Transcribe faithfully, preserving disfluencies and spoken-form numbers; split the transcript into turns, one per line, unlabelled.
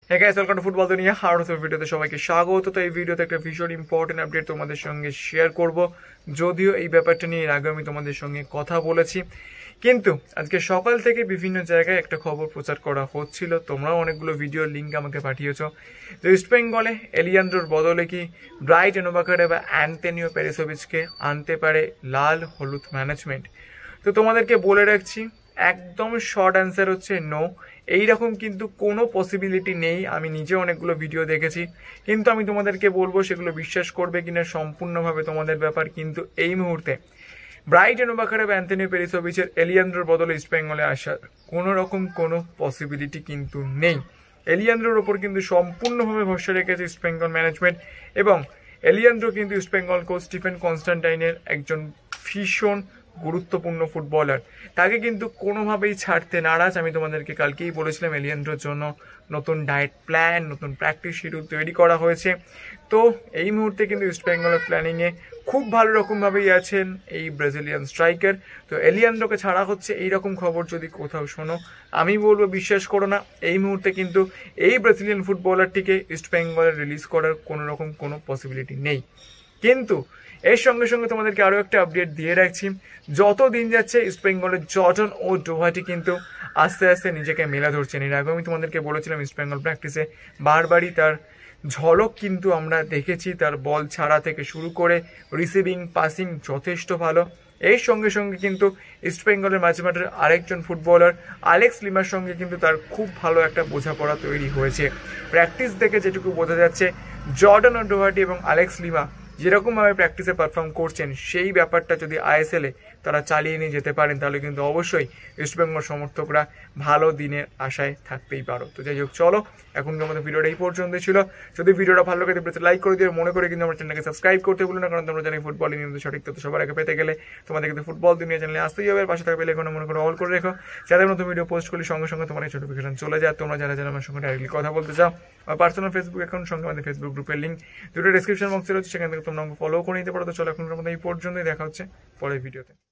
Hey guys, welcome to Football Duniya. আর ভিডিওতে সবাইকে স্বাগত। তো এই ভিডিওতে একটা ভীষণ ইম্পর্টেন্ট আপডেট তোমাদের সঙ্গে শেয়ার করব। যদিও এই ব্যাপারটা নিয়ে এর আগে আমি তোমাদের সঙ্গে কথা বলেছি, কিন্তু আজকে সকাল থেকে বিভিন্ন জায়গায় একটা খবর প্রচার করা হচ্ছিল। তোমরাও অনেকগুলো ভিডিওর লিঙ্ক আমাকে পাঠিয়েছো। তো ইস্ট বেঙ্গলে এলিয়ান্ড্রোর বদলে কি ব্রাইট এনোবাকারে বা অ্যান্টনিও পেরেসোভিচকে আনতে পারে লাল হলুদ ম্যানেজমেন্ট? তো তোমাদেরকে বলে রাখছি, একদম শর্ট অ্যান্সার হচ্ছে নো। এইরকম কিন্তু কোনো পসিবিলিটি নেই। আমি নিজে অনেকগুলো ভিডিও দেখেছি, কিন্তু আমি তোমাদেরকে বলবো সেগুলো বিশ্বাস করবে কিনা সম্পূর্ণভাবে তোমাদের ব্যাপার। কিন্তু এই মুহূর্তে ব্রাইট এনোবাকারে বা অ্যান্টনিও পেরিসোভিচের এলিয়ান্ড্রোর বদলে ইস্ট বেঙ্গলে আসার কোনো রকম কোনো পসিবিলিটি কিন্তু নেই। এলিয়ান্ড্রোর ওপর কিন্তু সম্পূর্ণভাবে ভরসা রেখেছে ইস্ট বেঙ্গল ম্যানেজমেন্ট, এবং এলিয়ান্ড্রো কিন্তু ইস্ট বেঙ্গল কোচ স্টিফেন কনস্ট্যান্টাইনের একজন ভীষণ গুরুত্বপূর্ণ ফুটবলার। তাকে কিন্তু কোনোভাবেই ছাড়তে নারাজ। আমি তোমাদেরকে কালকেই বলেছিলাম এলিয়ান্ড্রোর জন্য নতুন ডায়েট প্ল্যান, নতুন প্র্যাকটিস শিডিউল তৈরি করা হয়েছে। তো এই মুহূর্তে কিন্তু ইস্ট বেঙ্গলের প্ল্যানিংয়ে খুব ভালো রকমভাবেই আছেন এই ব্রাজিলিয়ান স্ট্রাইকার। তো এলিয়ান্ড্রোকে ছাড়া হচ্ছে এইরকম খবর যদি কোথাও শোনো, আমি বলবো বিশ্বাস করো না। এই মুহূর্তে কিন্তু এই ব্রাজিলিয়ান ফুটবলারটিকে ইস্ট বেঙ্গলে রিলিজ করার কোনো রকম কোনো পসিবিলিটি নেই। কিন্তু এর সঙ্গে সঙ্গে তোমাদেরকে আরও একটা আপডেট দিয়ে রাখছি, যত দিন যাচ্ছে ইস্ট বেঙ্গলের জর্ডন ও ডোহাটি কিন্তু আস্তে আস্তে নিজেকে মেলা ধরছেন। এর আগে আমি তোমাদেরকে বলেছিলাম ইস্ট বেঙ্গল প্র্যাকটিসে বারবারই তার ঝলক কিন্তু আমরা দেখেছি। তার বল ছাড়া থেকে শুরু করে রিসিভিং, পাসিং যথেষ্ট ভালো। এর সঙ্গে সঙ্গে কিন্তু ইস্ট বেঙ্গলের মাঝে মাঠের আরেকজন ফুটবলার আলেক্স লিমার সঙ্গে কিন্তু তার খুব ভালো একটা বোঝাপড়া তৈরি হয়েছে। প্র্যাকটিস দেখে যেটুকু বোঝা যাচ্ছে, জর্ডন ও ডোহাটি এবং আলেক্স লিমা যেরকমভাবে প্র্যাকটিসে পারফর্ম করছেন, সেই ব্যাপারটা যদি আইএসএলে তারা চালিয়ে নিয়ে যেতে পারেন, তাহলে কিন্তু অবশ্যই ইস্টবেঙ্গল সমর্থকরা ভালো দিনের আশায় থাকতেই পারো। তো যাই হোক, চলো এখন আমাদের ভিডিওটা এই পর্যন্ত ছিল। যদি ভিডিওটা ভালো লাগে প্লিজ লাইক করে দিয়ে মনে করে কিন্তু আমার চ্যানেলকে সাবস্ক্রাইব করতে ভুলো না, কারণ তোমরা জানি ফুটবল নিয়মিত সঠিক তথ্য সবার আগে পেতে গেলে তোমাদের কিন্তু ফুটবল দুনিয়া চ্যানেলে আসতেই হবে। পাশে থাকা বেল আইকনটা মনে করে অল করে রেখো, যাতে নতুন ভিডিও পোস্ট করলে সঙ্গে সঙ্গে তোমার এই নোটিফিকেশন চলে যায়। তোমরা যারা যারা আমার সঙ্গে ডাইরেক্টলি কথা বলতে চাও, আমার পার্সোনাল ফেসবুক অ্যাকাউন্ট সঙ্গে আমাদের ফেসবুক গ্রুপের লিঙ্ক দুটো ডিসক্রিপশন বক্সে রয়েছে, সেখান থেকে তোমরা আমাকে ফলো করে নিতে পারো। তো চলো এখন আমাদের এই পর্যন্তই, দেখা হচ্ছে পরের ভিডিওতে।